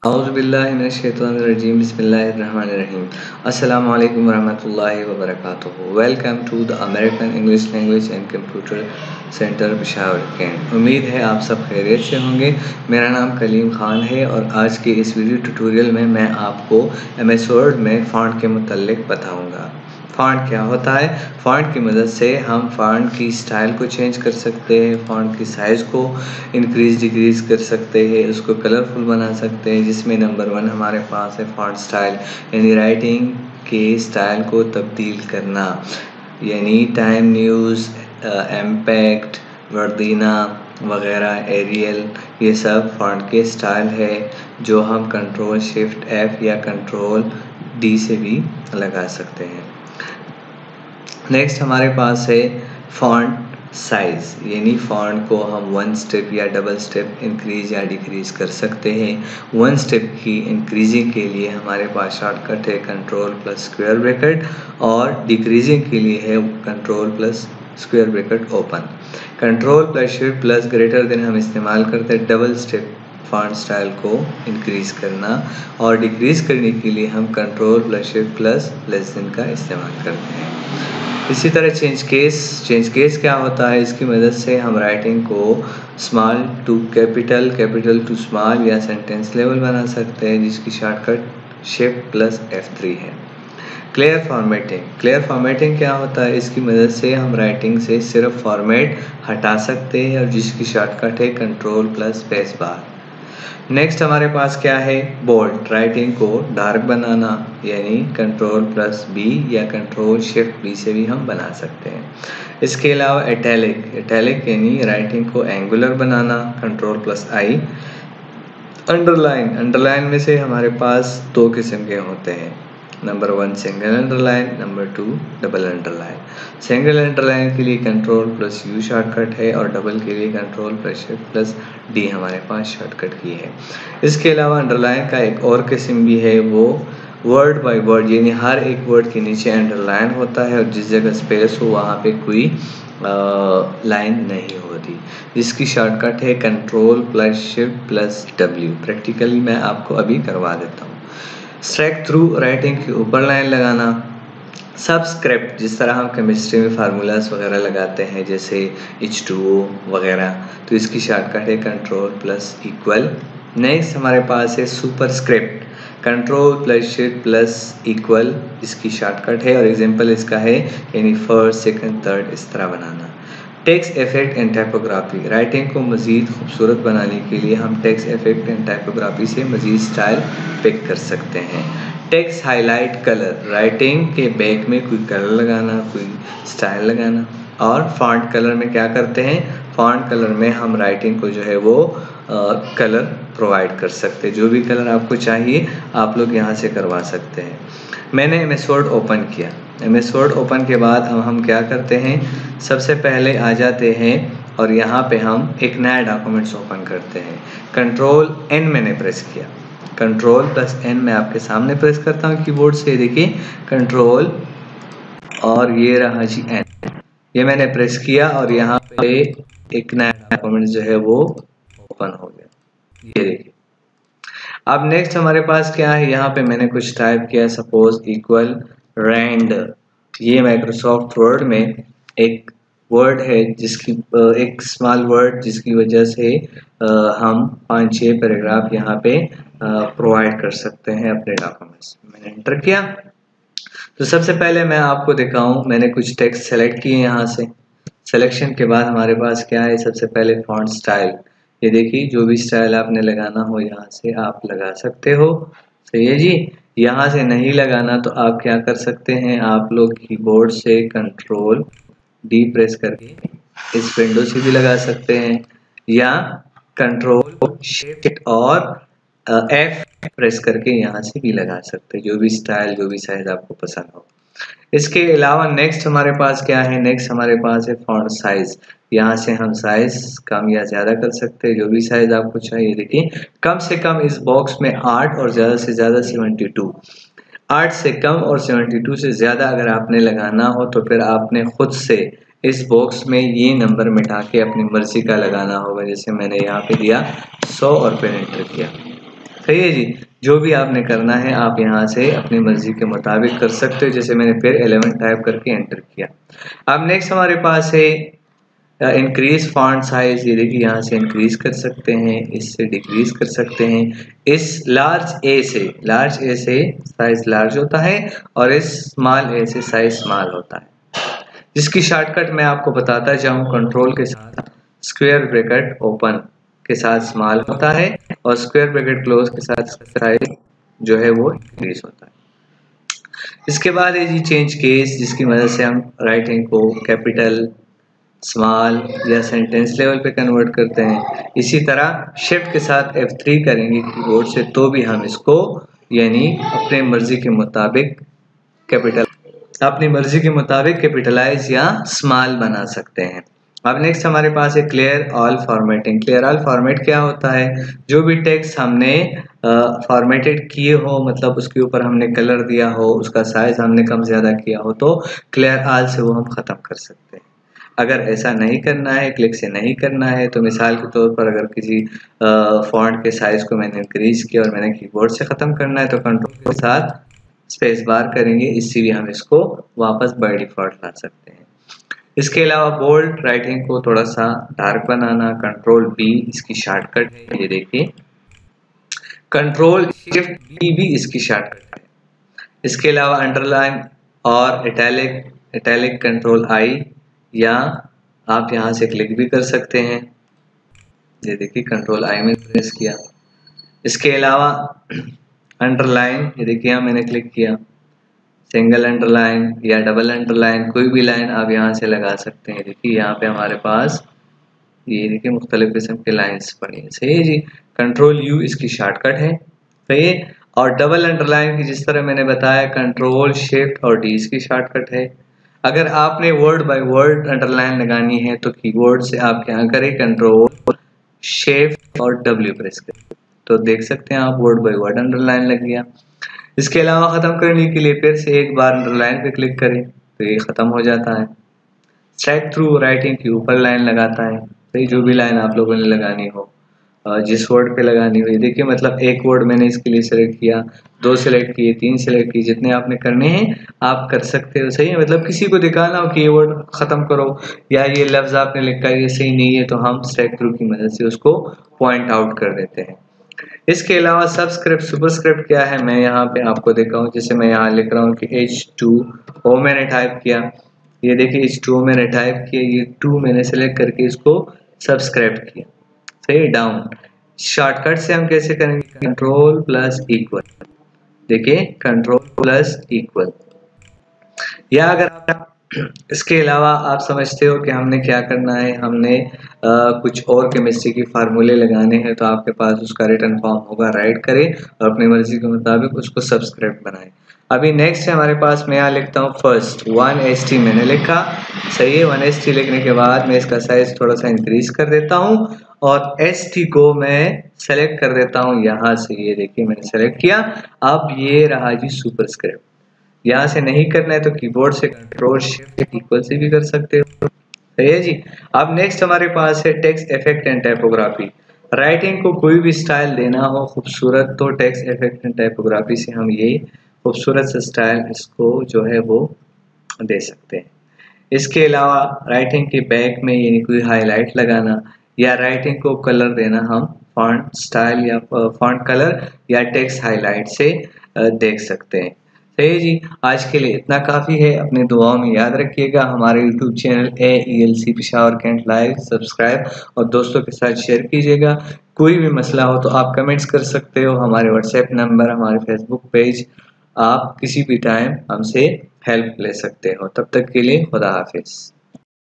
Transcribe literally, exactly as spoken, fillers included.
औज़ुबिल्लाहिमिनश्शैतानिर्रजीम बिस्मिल्लाहिर्रहमानिर्रहीम अस्सलामु अलैकुम वरहमतुल्लाहि वबरकातुहू। Welcome to the American English language and computer center Peshawar Cantt. उम्मीद है आप सब खैरियत से होंगे। मेरा नाम कलीम ख़ान है और आज के इस वीडियो ट्यूटोरियल में मैं आपको एम एस वर्ड में फ़ॉन्ट के मुतल्लिक़ बताऊँगा। फ़ॉन्ट क्या होता है? फ़ॉन्ट की मदद से हम फ़ॉन्ट की स्टाइल को चेंज कर सकते हैं, फ़ॉन्ट की साइज़ को इंक्रीज़ डिक्रीज़ कर सकते हैं, उसको कलरफुल बना सकते हैं। जिसमें नंबर वन हमारे पास है फ़ॉन्ट स्टाइल, यानी राइटिंग के स्टाइल को तब्दील करना, यानी टाइम न्यूज़, इम्पैक्ट, वर्दीना वगैरह, एरियल, ये सब फ़ॉन्ट के स्टाइल है जो हम कंट्रोल शिफ्ट एफ या कंट्रोल डी से भी लगा सकते हैं। नेक्स्ट हमारे पास है फ़ॉन्ट साइज़, यानी फ़ॉन्ट को हम वन स्टेप या डबल स्टेप इंक्रीज़ या डिक्रीज़ कर सकते हैं। वन स्टेप की इंक्रीजिंग के लिए हमारे पास शॉर्टकट है कंट्रोल प्लस स्क्वायर ब्रैकेट और डिक्रीजिंग के लिए है control plus square bracket open. Control plus shift plus greater than हम इस्तेमाल करते हैं डबल स्टेप फ़ॉन्ट स्टाइल को इंक्रीज़ करना, और डिक्रीज़ करने के लिए हम control plus shift plus less than का इस्तेमाल करते हैं। इसी तरह चेंज केस चेंज केस क्या होता है? इसकी मदद से हम राइटिंग को small to capital, capital to small या सेंटेंस लेवल बना सकते हैं, जिसकी shortcut shift plus F three है। क्लियर फॉर्मेटिंग क्लियर फॉर्मेटिंग क्या होता है? इसकी मदद से हम राइटिंग से सिर्फ फॉर्मेट हटा सकते हैं और जिसकी शॉर्टकट है control plus space bar. Next हमारे पास क्या है? बोल्ड, राइटिंग को डार्क बनाना, यानी कंट्रोल प्लस बी या कंट्रोल शिफ्ट बी से भी हम बना सकते हैं। इसके अलावा इटैलिक इटैलिक यानी राइटिंग को एंगुलर बनाना, control plus I. Underline underline में से हमारे पास दो किस्म के होते हैं, number one single underline, number two double underline. Single underline के लिए कंट्रोल प्लस यू शॉर्टकट है और डबल के लिए control plus shift plus D हमारे पास शॉर्टकट की है। इसके अलावा अंडरलाइन का एक और किस्म भी है, वो वर्ड बाय वर्ड, यानी हर एक वर्ड के नीचे अंडरलाइन होता है और जिस जगह स्पेस हो वहाँ पे कोई लाइन नहीं होती, जिसकी शॉर्टकट है control plus shift plus W. Practically मैं आपको अभी करवा देता हूँ। स्ट्राइक थ्रू, राइटिंग के ऊपर लाइन लगाना। सबस्क्रिप्ट, जिस तरह हम केमिस्ट्री में फार्मूलाज वगैरह लगाते हैं जैसे एच टू ओ वगैरह, तो इसकी शॉर्टकट है कंट्रोल प्लस इक्वल। नेक्स्ट हमारे पास है superscript, control plus shift plus equal, इसकी शॉर्टकट है और एग्जांपल इसका है, यानी फर्स्ट सेकंड थर्ड इस तरह बनाना। Text effect and typography, writing को मज़ीद खूबसूरत बनाने के लिए हम टेक्स्ट इफेक्ट एंड टाइपोग्राफी से मज़ीद स्टाइल पिक कर सकते हैं। टेक्स्ट हाईलाइट कलर, राइटिंग के बैक में कोई कलर लगाना, कोई स्टाइल लगाना। और फॉन्ट कलर में क्या करते हैं? फॉन्ट कलर में हम राइटिंग को जो है वो आ, कलर प्रोवाइड कर सकते हैं। जो भी कलर आपको चाहिए आप लोग यहाँ से करवा सकते हैं। मैंने एम एस वर्ड ओपन किया। एम एस वर्ड ओपन के बाद हम हम क्या करते हैं? सबसे पहले आ जाते हैं और यहाँ पे हम एक नया डॉक्यूमेंट्स ओपन करते हैं। कंट्रोल एन मैंने प्रेस किया, कंट्रोल प्लस एन मैं आपके सामने प्रेस करता हूँ कीबोर्ड से, देखिए कंट्रोल और ये रहा जी एन, ये मैंने प्रेस किया और यहाँ पे एक नया डॉक्यूमेंट जो है वो ओपन हो गया, ये देखिए। अब नेक्स्ट हमारे पास क्या है? यहाँ पे मैंने कुछ टाइप किया, सपोज इक्वल रैंड। ये माइक्रोसॉफ्ट वर्ड में एक वर्ड है जिसकी एक स्मॉल वर्ड जिसकी वजह से हम पाँच छः पैराग्राफ यहाँ पे प्रोवाइड कर सकते हैं अपने डॉक्यूमेंट्स। मैंने एंटर किया तो सबसे पहले मैं आपको दिखाऊं, मैंने कुछ टेक्स्ट सेलेक्ट किए यहाँ से। सिलेक्शन के बाद हमारे पास क्या है? सबसे पहले फॉन्ट स्टाइल, ये देखिए जो भी स्टाइल आपने लगाना हो यहाँ से आप लगा सकते हो। सही है जी। यहाँ से नहीं लगाना तो आप क्या कर सकते हैं? आप लोग कीबोर्ड से कंट्रोल डी प्रेस करके इस विंडो से भी लगा सकते हैं, या कंट्रोल शिफ्ट और एफ प्रेस करके यहाँ से भी लगा सकते हैं, जो भी स्टाइल जो भी साइज आपको पसंद हो। इसके अलावा नेक्स्ट हमारे पास क्या है? नेक्स्ट हमारे पास है फॉन्ट साइज। यहाँ से हम साइज कम या ज़्यादा कर सकते हैं, जो भी साइज आपको चाहिए। देखिए कम से कम इस बॉक्स में आठ और ज़्यादा से ज़्यादा सेवेंटी टू, आठ से कम और सेवेंटी टू से ज़्यादा अगर आपने लगाना हो तो फिर आपने खुद से इस बॉक्स में ये नंबर मिटा के अपनी मर्जी का लगाना होगा। जैसे मैंने यहाँ पे दिया सौ और फिर एंटर किया। सही है जी। जो भी आपने करना है आप यहाँ से अपनी मर्जी के मुताबिक कर सकते हो। जैसे मैंने फिर इलेवन टाइप करके एंटर किया। अब नेक्स्ट हमारे पास है इंक्रीज फॉन्ट साइज। ये देखिए यहाँ से इंक्रीज कर सकते हैं, इससे डिक्रीज कर सकते हैं। इस लार्ज ए से लार्ज ए से साइज लार्ज होता है और इस स्मॉल ए से साइज स्मॉल होता है, जिसकी शॉर्टकट मैं आपको बताता जाऊँ। कंट्रोल के साथ स्क्वायर ब्रैकेट ओपन के साथ स्मॉल होता है और स्क्वायर ब्रैकेट क्लोज के साथ साइज जो है वो इंक्रीज होता है। इसके बाद है जी चेंज केस, जिसकी मदद से हम राइटिंग को कैपिटल, स्मॉल या सेंटेंस लेवल पे कन्वर्ट करते हैं। इसी तरह शिफ्ट के साथ एफ थ्री करेंगे कीबोर्ड से तो भी हम इसको यानी अपने मर्जी के मुताबिक कैपिटल अपनी मर्जी के मुताबिक कैपिटलाइज या स्मॉल बना सकते हैं। अब नेक्स्ट हमारे पास है clear all formatting. Clear all format क्या होता है? जो भी टेक्स्ट हमने फॉर्मेटेड किए हो, मतलब उसके ऊपर हमने कलर दिया हो, उसका साइज हमने कम ज़्यादा किया हो, तो क्लियर ऑल से वो हम ख़त्म कर सकते हैं। अगर ऐसा नहीं करना है, क्लिक से नहीं करना है, तो मिसाल के तौर पर अगर किसी फॉन्ट के साइज़ को मैंने इंक्रीज किया और मैंने कीबोर्ड से ख़त्म करना है तो कंट्रोल के साथ स्पेस बार करेंगे, इससे भी हम इसको वापस बाय डिफ़ॉल्ट ला सकते हैं। इसके अलावा बोल्ड राइटिंग को थोड़ा सा डार्क बनाना, कंट्रोल बी इसकी शॉर्टकट है। ये देखिए कंट्रोल शिफ्ट बी भी इसकी शॉर्टकट है। इसके अलावा अंडरलाइन और इटैलिक, इटैलिक कंट्रोल आई, या आप यहाँ से क्लिक भी कर सकते हैं। ये देखिए कंट्रोल आई में प्रेस किया। इसके अलावा अंडरलाइन, ये देखिए यहाँ मैंने क्लिक किया, सिंगल अंडरलाइन या डबल अंडरलाइन, कोई भी लाइन आप यहाँ से लगा सकते हैं। देखिए यहाँ पे हमारे पास ये देखिए मुख्तलिफ किस्म के लाइन्स पड़ी हैं। सही है जी। कंट्रोल यू इसकी शॉर्टकट है। सही है। और डबल अंडरलाइन की जिस तरह मैंने बताया कंट्रोल शिफ्ट और डी इसकी शॉर्टकट है। अगर आपने वर्ड बाय वर्ड अंडरलाइन लगानी है तो कीबोर्ड से आप क्या करें, कंट्रोल शिफ्ट और डब्ल्यू प्रेस करें, तो देख सकते हैं आप वर्ड बाय वर्ड अंडरलाइन लग गया। इसके अलावा ख़त्म करने के लिए फिर से एक बार अंडरलाइन पे क्लिक करें तो ये ख़त्म हो जाता है। स्ट्राइक थ्रू राइटिंग के ऊपर लाइन लगाता है। सही, जो भी लाइन आप लोगों ने लगानी हो, जिस वर्ड पे लगानी हो। देखिए मतलब एक वर्ड मैंने इसके लिए सेलेक्ट किया, दो सेलेक्ट किए, तीन सेलेक्ट किए, जितने आपने करने हैं आप कर सकते हो। सही है। मतलब किसी को दिखाना हो कि ये वर्ड ख़त्म करो या ये लफ्ज़ आपने लिखा है ये सही नहीं है, तो हम स्ट्राइक थ्रू की मदद से उसको पॉइंट आउट कर देते हैं। इसके अलावा सबस्क्रिप्ट सुपरस्क्रिप्ट क्या है मैं यहाँ पे आपको दिखाऊं। जैसे मैं यहाँ लिख रहा हूँ कि एच टू ओ मैंने टाइप किया, ये देखिए एच टू ओ मैंने टाइप किया, ये टू मैंने सेलेक्ट करके इसको सब्सक्राइब किया। सही, डाउन शॉर्टकट से हम कैसे करेंगे, कंट्रोल प्लस इक्वल। देखिए कंट्रोल प्लस इक्वल। या अगर आप इसके अलावा आप समझते हो कि हमने क्या करना है, हमने आ, कुछ और केमिस्ट्री की फार्मूले लगाने हैं, तो आपके पास उसका रिटर्न फॉर्म होगा, राइट करें और अपनी मर्जी के मुताबिक उसको सब्सक्राइब बनाएं। अभी नेक्स्ट है हमारे पास, मैं यहाँ लिखता हूँ फर्स्ट वन एस टी मैंने लिखा। सही है। वन एस टी लिखने के बाद मैं इसका साइज थोड़ा सा इंक्रीज कर देता हूँ और एस टी को मैं सेलेक्ट कर देता हूँ यहाँ से। ये देखिए मैंने सेलेक्ट किया। अब ये रहा जी सुपरस्क्रिप्ट। यहाँ से नहीं करना है तो कीबोर्ड से कंट्रोल शिफ्ट इक्वल से भी कर सकते हो। सही है जी। अब नेक्स्ट हमारे पास है text effect and typography. Writing को कोई भी स्टाइल देना हो खूबसूरत, तो टेक्स्ट इफेक्ट एंड टाइपोग्राफी से हम ये खूबसूरत सा स्टाइल इसको जो है वो दे सकते हैं। इसके अलावा राइटिंग के बैक में यानी कोई हाईलाइट लगाना या राइटिंग को कलर देना हम फॉन्ट स्टाइल या फॉन्ट कलर या टेक्स्ट हाईलाइट से देख सकते हैं। सही जी। आज के लिए इतना काफ़ी है। अपने दुआओं में याद रखिएगा। हमारे YouTube channel A E L C Peshawar cantt like subscribe और दोस्तों के साथ शेयर कीजिएगा। कोई भी मसला हो तो आप कमेंट्स कर सकते हो। हमारे व्हाट्सएप नंबर, हमारे फेसबुक पेज, आप किसी भी टाइम हमसे हेल्प ले सकते हो। तब तक के लिए खुदा हाफिज़।